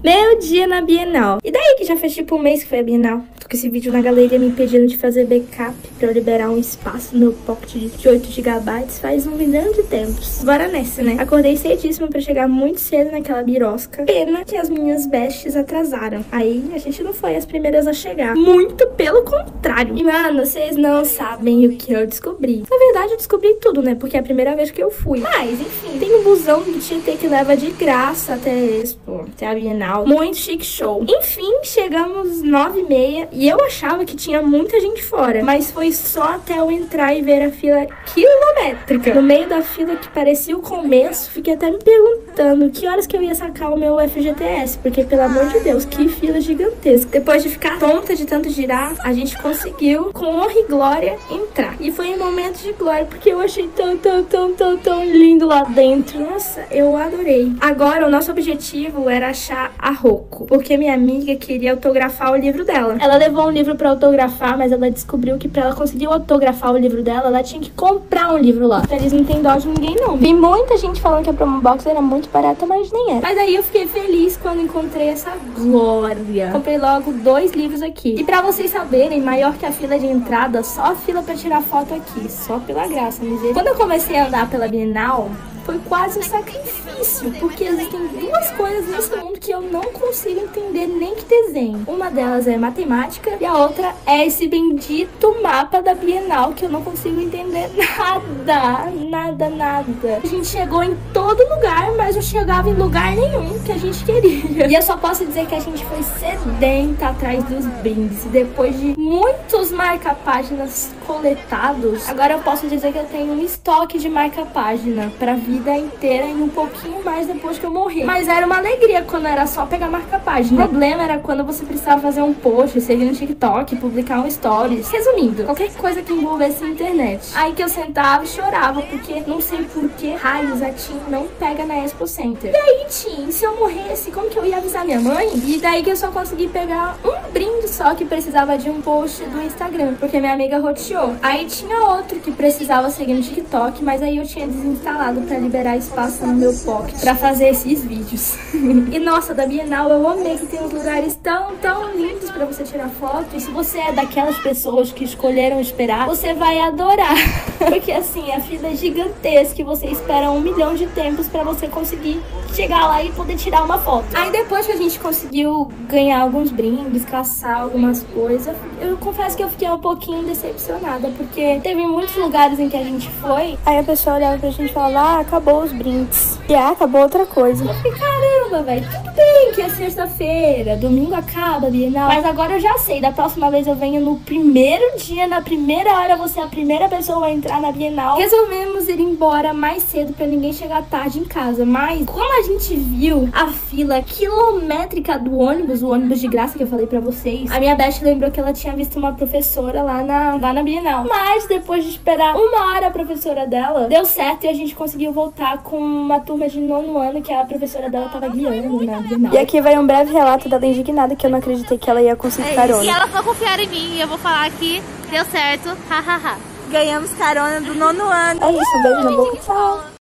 Meu dia na Bienal. E daí que já fez tipo um mês que foi a Bienal? Tô com esse vídeo na galeria me impedindo de fazer backup pra eu liberar um espaço no meu pocket de 8 GB faz 1 milhão de tempos. Bora nessa, né? Acordei cedíssimo pra chegar muito cedo naquela birosca. Pena que as minhas bestes atrasaram. Aí a gente não foi as primeiras a chegar. Muito pelo contrário. E mano, vocês não sabem o que eu descobri. Na verdade eu descobri tudo, né? Porque é a primeira vez que eu fui. Mas, enfim, tem um busão do Tietê que leva de graça até Expo, até a Bienal. Muito chique show. Enfim, chegamos 9h30 e eu achava que tinha muita gente fora. Mas foi só até eu entrar e ver a fila quilométrica. No meio da fila que parecia o começo, fiquei até me perguntando que horas que eu ia sacar o meu FGTS. Porque, pelo amor de Deus, que fila gigantesca. Depois de ficar tonta de tanto girar, a gente conseguiu, com honra e glória, entrar. E foi um momento de glória, porque eu achei tão lindo lá dentro. Nossa, eu adorei. Agora, o nosso objetivo era achar a Rocco, porque minha amiga queria autografar o livro dela. Ela levou um livro pra autografar, mas ela descobriu que pra ela conseguir autografar o livro dela, ela tinha que comprar um livro lá. Eles não têm dó de ninguém, não. Vi muita gente falando que a promo box era muito barata, mas nem era. Mas aí eu fiquei feliz quando encontrei essa glória. Comprei logo 2 livros aqui. E pra vocês saberem, maior que a fila de entrada, só a fila pra tirar foto aqui. Só pela graça, mas quando eu comecei a andar pela Bienal, foi quase um sacrifício, porque existem 2 coisas nesse mundo que eu não consigo entender nem que desenho. Uma delas é matemática e a outra é esse bendito mapa da Bienal que eu não consigo entender nada. A gente chegou em todo lugar, mas não chegava em lugar nenhum que a gente queria. E eu só posso dizer que a gente foi sedenta atrás dos brindes. E depois de muitos marca-páginas coletados, agora eu posso dizer que eu tenho um estoque de marca-página pra vida inteira e um pouquinho mais depois que eu morrer. Mas era uma alegria quando era só pegar marca-página. O problema era quando você precisava fazer um post, seguir no TikTok, publicar um stories. Resumindo, qualquer coisa que envolvesse a internet. Aí que eu sentava e chorava, porque não sei por que raios a Tim não pega na Expo Center. E aí, Tim, se eu morresse, como que eu ia avisar minha mãe? E daí que eu só consegui pegar um brinde só que precisava de um post do Instagram, porque minha amiga roteou. Aí tinha outro que precisava seguir no TikTok, mas aí eu tinha desinstalado pra liberar espaço no meu pocket pra fazer esses vídeos. E nossa, da Bienal eu amei que tem uns lugares tão lindos pra você tirar foto. E se você é daquelas pessoas que escolheram esperar, você vai adorar. Porque assim, a fila é gigantesca e você espera 1 milhão de tempos pra você conseguir chegar lá e poder tirar uma foto. Aí depois que a gente conseguiu ganhar alguns brindes, caçar algumas coisas, eu confesso que eu fiquei um pouquinho decepcionada, porque teve muitos lugares em que a gente foi, aí a pessoa olhava pra gente e falava, acabou os brindes. E acabou outra coisa. Eu fiquei, caramba, velho, tudo bem que é sexta-feira, domingo acaba a Bienal, mas agora eu já sei, da próxima vez eu venho no primeiro dia, na primeira hora, você é a primeira pessoa a entrar na Bienal. Resolvemos ir embora mais cedo pra ninguém chegar tarde em casa, mas como a gente viu a fila quilométrica do ônibus, o ônibus de graça que eu falei pra vocês, a minha best lembrou que ela tinha visto uma professora lá na Bienal. Mas depois de esperar 1 hora a professora dela, deu certo e a gente conseguiu voltar com uma turma de 9º ano que a professora dela tava guiando na Bienal. E aqui vai um breve relato dela indignada que eu não acreditei que ela ia conseguir carona. E ela foi confiar em mim e eu vou falar que deu certo, hahaha. Ganhamos carona do 9º ano. É isso, um beijo na boca, tchau.